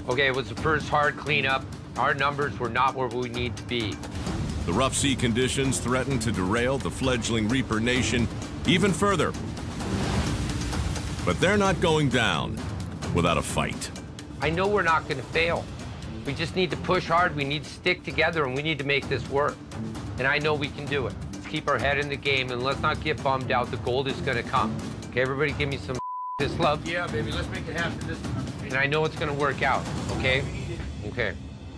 Okay, it was the first hard cleanup. Our numbers were not where we need to be. The rough sea conditions threaten to derail the fledgling Reaper Nation even further. But they're not going down without a fight. I know we're not going to fail. We just need to push hard, we need to stick together, and we need to make this work. And I know we can do it. Let's keep our head in the game, and let's not get bummed out. The gold is going to come. Okay, everybody give me some this love. Yeah, baby, let's make it happen this time. And I know it's going to work out, okay? Okay.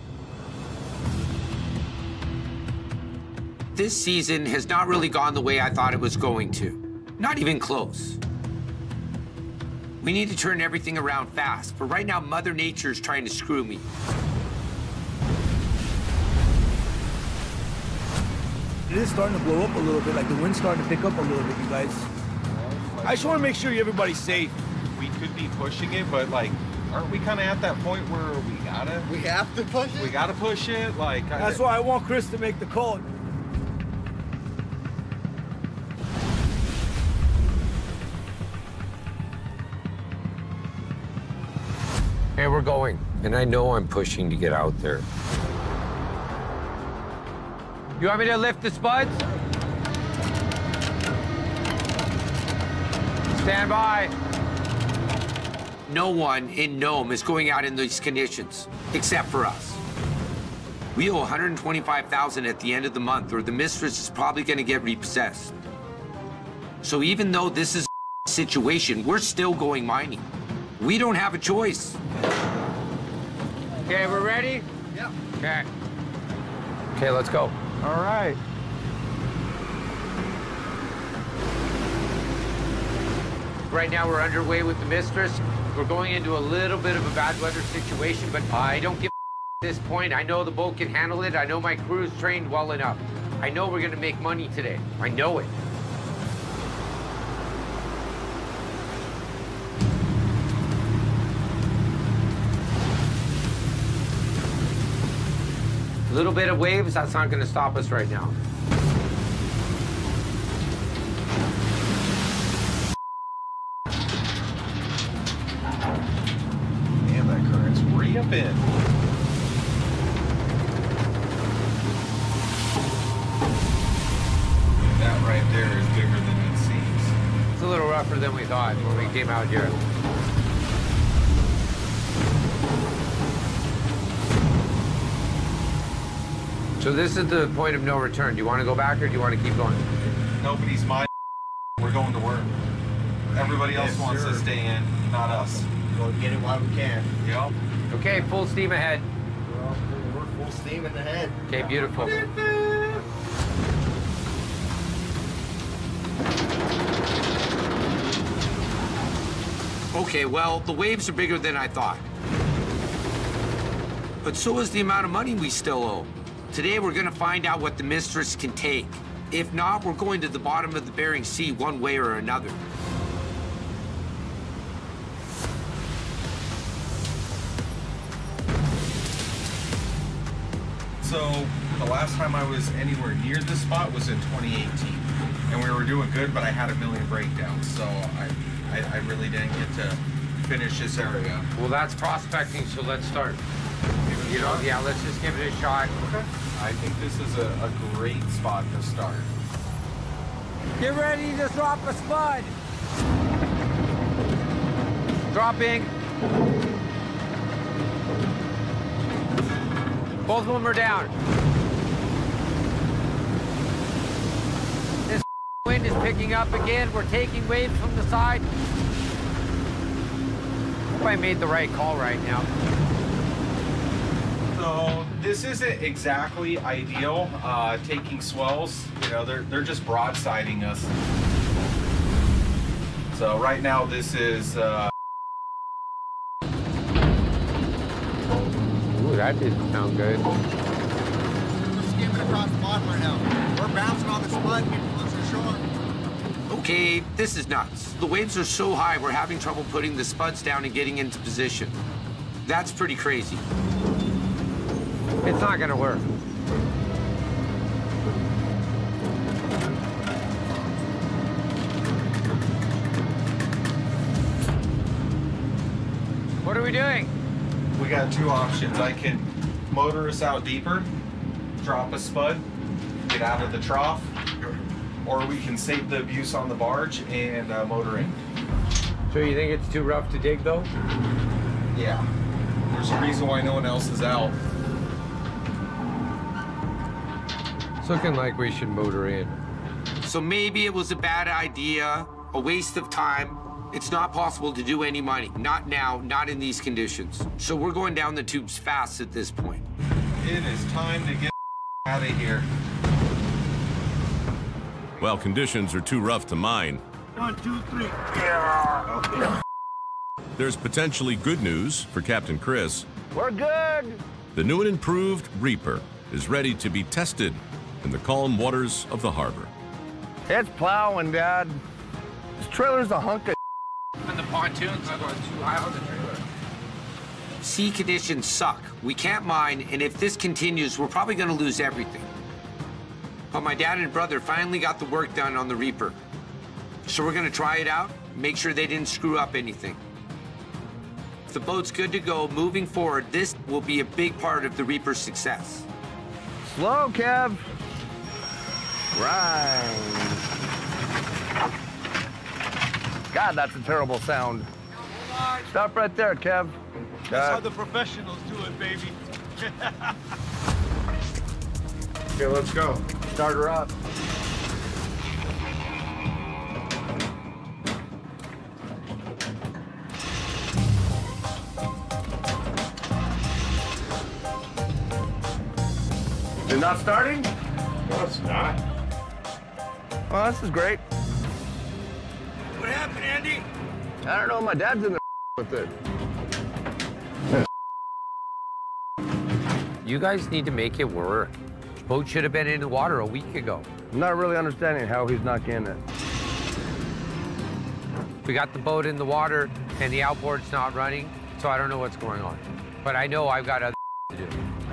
This season has not really gone the way I thought it was going to. Not even close. We need to turn everything around fast, but right now Mother Nature is trying to screw me. It is starting to blow up a little bit, like the wind's starting to pick up a little bit, you guys. I just want to make sure everybody's safe. We could be pushing it, but like, aren't we kind of at that point where we have to push it? We gotta push it, like. That's why I want Kris to make the call. Okay, we're going. And I know I'm pushing to get out there. You want me to lift the spuds? Stand by. No one in Nome is going out in these conditions, except for us. We owe $125,000 at the end of the month, or the mistress is probably going to get repossessed. So even though this is a situation, we're still going mining. We don't have a choice. Okay, we're ready? Yeah. Okay. Okay, let's go. All right. Right now, we're underway with the mistress. We're going into a little bit of a bad weather situation, but I don't give a at this point. I know the boat can handle it. I know my crew is trained well enough. I know we're going to make money today. I know it. A little bit of waves, that's not going to stop us right now. Damn, that current's ripping. That right there is bigger than it seems. It's a little rougher than we thought when we came out here. So this is the point of no return. Do you want to go back or do you want to keep going? Nobody's my. We're going to work. Everybody else wants to stay in, not us. Go get it while we can. Yep. Okay, full steam ahead. We're full steam in the head. Okay, beautiful. Okay, well, the waves are bigger than I thought. But so is the amount of money we still owe. Today, we're gonna find out what the mistress can take. If not, we're going to the bottom of the Bering Sea one way or another. So the last time I was anywhere near this spot was in 2018. And we were doing good, but I had a million breakdowns. So I really didn't get to finish this area. Well, that's prospecting, so let's start. You know, yeah, let's just give it a shot. Okay. I think this is a great spot to start. Get ready to drop a spud. Dropping. Both of them are down. This wind is picking up again. We're taking waves from the side. Hope I made the right call right now. So this isn't exactly ideal, taking swells. You know, they're just broadsiding us. So right now this is... Ooh, that didn't sound good. We're skimming across the bottom right now. We're bouncing on the spud and getting closer to shore. Okay, this is nuts. The waves are so high, we're having trouble putting the spuds down and getting into position. That's pretty crazy. It's not gonna work. What are we doing? We got two options. I can motor us out deeper, drop a spud, get out of the trough, or we can save the abuse on the barge and motor in. So you think it's too rough to dig, though? Yeah. There's a reason why no one else is out. It's looking like we should motor in. So maybe it was a bad idea, a waste of time. It's not possible to do any money. Not now, not in these conditions. So we're going down the tubes fast at this point. It is time to get out of here. Well, conditions are too rough to mine. 1, 2, 3. Yeah. Okay. There's potentially good news for Captain Kris. We're good. The new and improved Reaper is ready to be tested in the calm waters of the harbor. It's plowing, Dad. This trailer's a hunk of And the pontoons are going too high on the trailer. Sea conditions suck. We can't mine, and if this continues, we're probably gonna lose everything. But my dad and brother finally got the work done on the Reaper. So we're gonna try it out, make sure they didn't screw up anything. If the boat's good to go, moving forward, this will be a big part of the Reaper's success. Slow, Kev. Right. God, that's a terrible sound. Stop right there, Kev. That's how the professionals do it, baby. Okay, let's go. Start her up. You're not starting? No, it's not. Oh, this is great. What happened, Andy? I don't know, my dad's in there with it. You guys need to make it work. The boat should have been in the water a week ago. I'm not really understanding how he's not getting it. We got the boat in the water and the outboard's not running, so I don't know what's going on. But I know I've got other to do.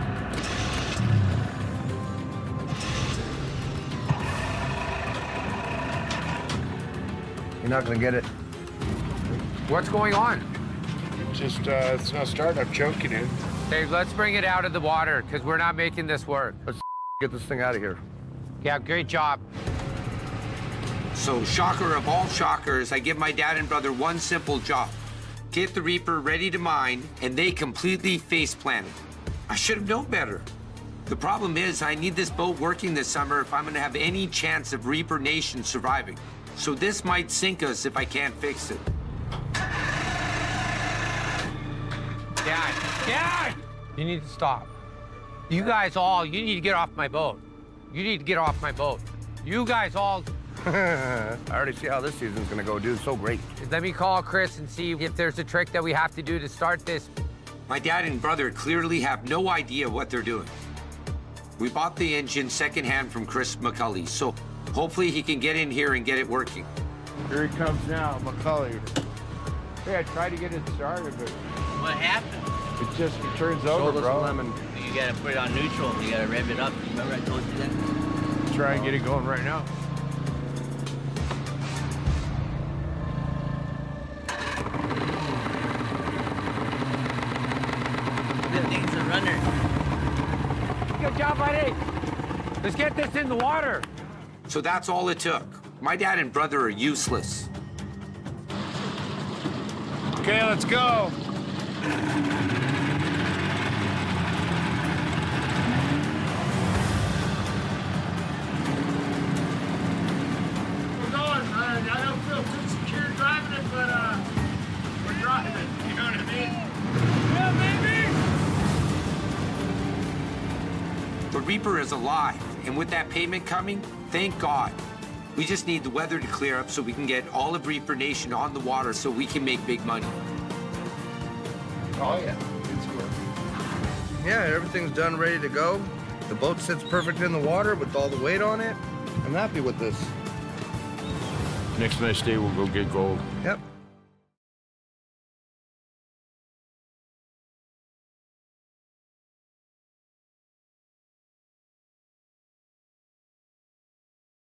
You're not gonna get it. What's going on? Just, it's not starting. I'm choking it. Hey, let's bring it out of the water, because we're not making this work. Let's get this thing out of here. Yeah, great job. So, shocker of all shockers, I give my dad and brother one simple job. Get the Reaper ready to mine, and they completely face-planted. I should have known better. The problem is, I need this boat working this summer if I'm gonna have any chance of Reaper Nation surviving. So this might sink us if I can't fix it. Dad! You need to stop. You guys all, you need to get off my boat. You need to get off my boat. You guys all... I already see how this season's gonna go, dude. So great. Let me call Kris and see if there's a trick that we have to do to start this. My dad and brother clearly have no idea what they're doing. We bought the engine secondhand from Chris McCulley, so hopefully he can get in here and get it working. Here he comes now, McCulley. Hey, I tried to get it started, but What happened? it just turns over, bro. Lemon. You gotta put it on neutral. You gotta rev it up. Remember I told you that? Try and get it going right now. The thing's a runner. Good job, buddy. Let's get this in the water. So that's all it took. My dad and brother are useless. Okay, let's go. We're going. I don't feel too secure driving it, but we're driving. You know what I mean? Yeah, baby! The Reaper is alive, and with that payment coming, thank God. We just need the weather to clear up so we can get all of Reaper Nation on the water so we can make big money. Oh, yeah. It's good. Yeah, everything's done, ready to go. The boat sits perfect in the water with all the weight on it. I'm happy with this. Next nice day, we'll go get gold. Yep.